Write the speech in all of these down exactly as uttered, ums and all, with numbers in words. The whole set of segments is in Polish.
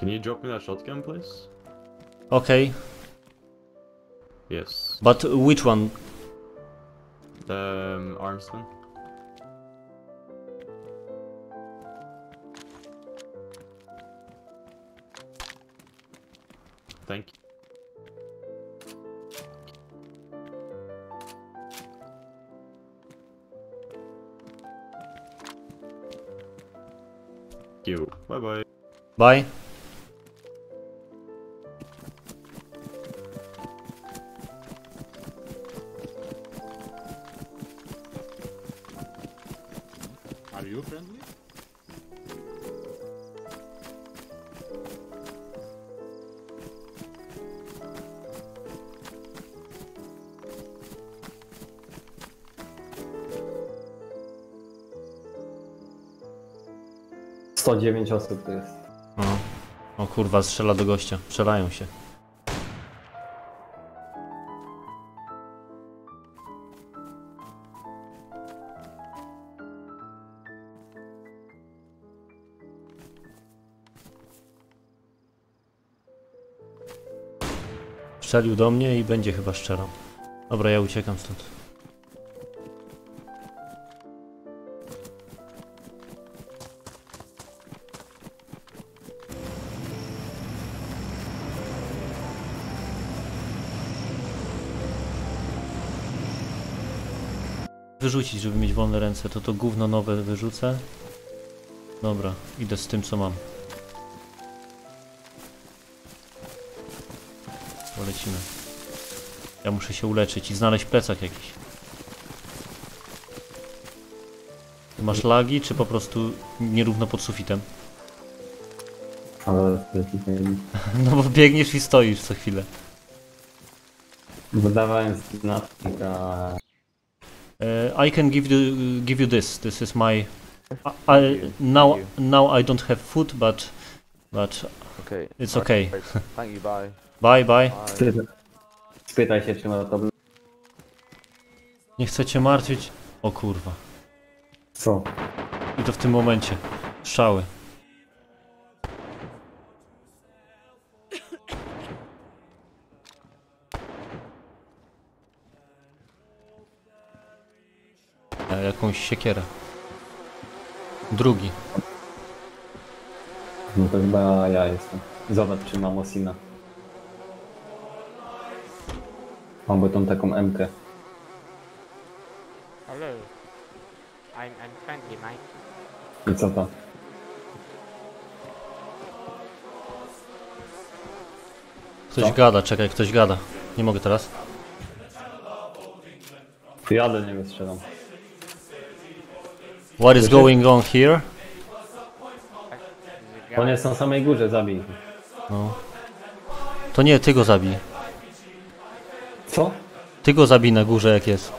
Can you drop me that shotgun, please? Okay, Yes. but which one? The um, Armsman. Thank you. Bye bye. Bye. Are you friendly? sto dziewięć osób to jest. O, o kurwa, strzela do gościa. Strzelają się. Strzelił do mnie i będzie chyba strzelał. Dobra, ja uciekam stąd. Wyrzucić, żeby mieć wolne ręce, to to gówno nowe wyrzucę. Dobra, idę z tym, co mam. Polecimy. Ja muszę się uleczyć i znaleźć plecak jakiś. Ty masz lagi, czy po prostu nierówno pod sufitem? Ale No bo biegniesz i stoisz co chwilę. wydawałem znaki, a Uh, I can give you give you this. This is my. I, I now now I don't have food, but but Okay. it's okay. Thank you, bye. Bye bye. spytaj, spytaj się, czy ma problem. Nie chcę cię martwić. O kurwa. Co? I to w tym momencie. Strzały. Ja jakąś siekierę. Drugi. No to chyba ja jestem. Zobacz, czy mam Osina. Mam bo tą taką M-kę. Hello. I'm I'm friendly, mate. I co to? Ktoś Co? gada, czekaj, ktoś gada. Nie mogę teraz. Ty ja do niego strzelam. What is going on here? On jest na samej górze, zabij. No. To nie, ty go zabij. Co? Ty go zabij na górze jak jest.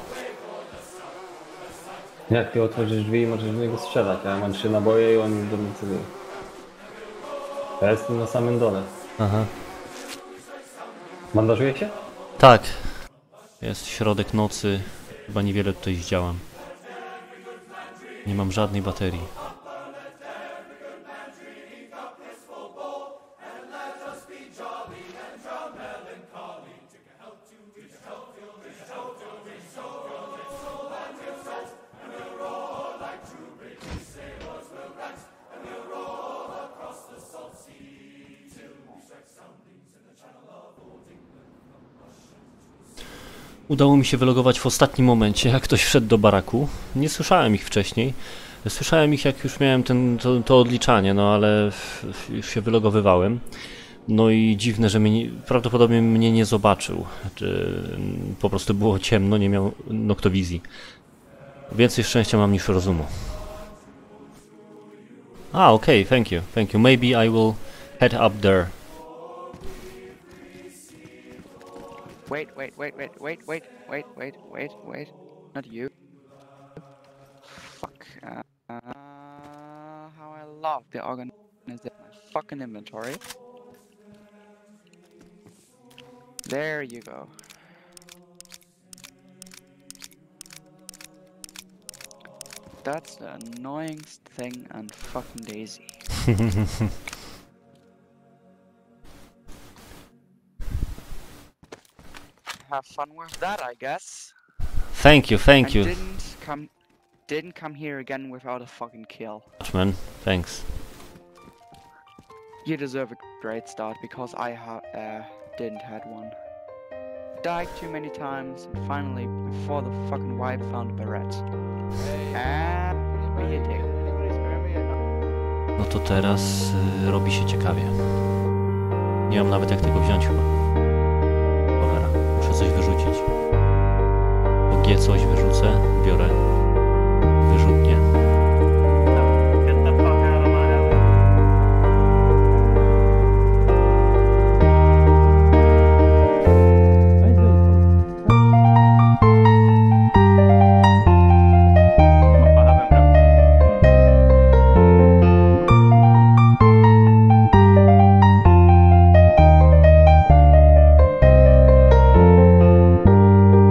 Jak ty otworzysz drzwi i możesz do niego strzelać, a ja mam trzy naboje i on już do mnie celuje. Ja jestem na samym dole. Aha. Bandażuje się? Tak. Jest środek nocy. Chyba niewiele tutaj zdziałam. Nie mam żadnej baterii. Udało mi się wylogować w ostatnim momencie, jak ktoś wszedł do baraku. Nie słyszałem ich wcześniej. Słyszałem ich, jak już miałem ten, to, to odliczanie, no ale już się wylogowywałem. No i dziwne, że mnie, prawdopodobnie mnie nie zobaczył. Czy po prostu było ciemno, nie miał noktowizji. Więcej szczęścia mam niż rozumu. Ah, okay, thank you, thank you. Maybe I will head up there. Wait, wait, wait, wait, wait, wait, wait, wait, wait, wait. Not you. Fuck. Uh, uh, how I love the organization. My fucking inventory. There you go. That's the annoyingest thing on fucking Daisy. have fun with that, I guess. Thank you, thank and you, Didn't come, didn't come here again without a fucking kill. man. Thanks. You deserve a great start because I ha uh, didn't had one. Died too many times, and finally, before the fucking wife found a Barrett. And be a dick. No to teraz y, robi się ciekawie. Nie mam nawet jak tego wziąć chyba. Cholera, muszę coś wyrzucić. O G coś wyrzucę, biorę.